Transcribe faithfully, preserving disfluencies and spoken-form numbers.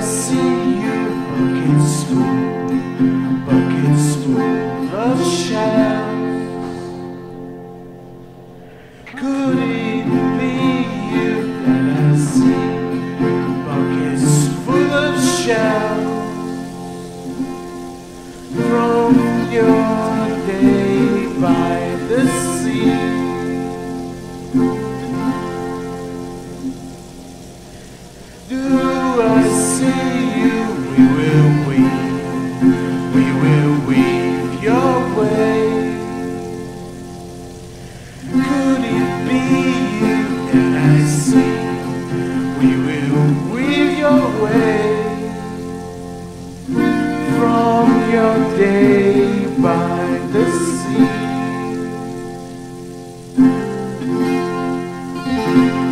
see you buckets full, buckets full of shadows. Could it be you that I see buckets full of shadows from your day by the sea? Do I see you? We will weave, we will weave your way. Could it be you that I see? We will weave your way from your day by the sea.